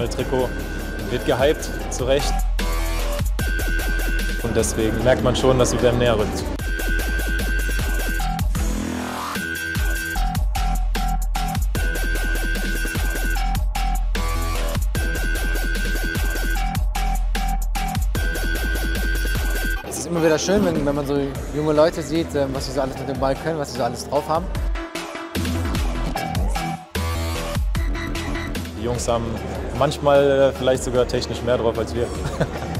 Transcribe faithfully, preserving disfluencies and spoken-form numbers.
Arsenal-Trikot, wird gehypt, zu Recht. Und deswegen merkt man schon, dass U W M näher rückt. Es ist immer wieder schön, wenn, wenn man so junge Leute sieht, was sie so alles mit dem Ball können, was sie so alles drauf haben. Die Jungs haben manchmal vielleicht sogar technisch mehr drauf als wir.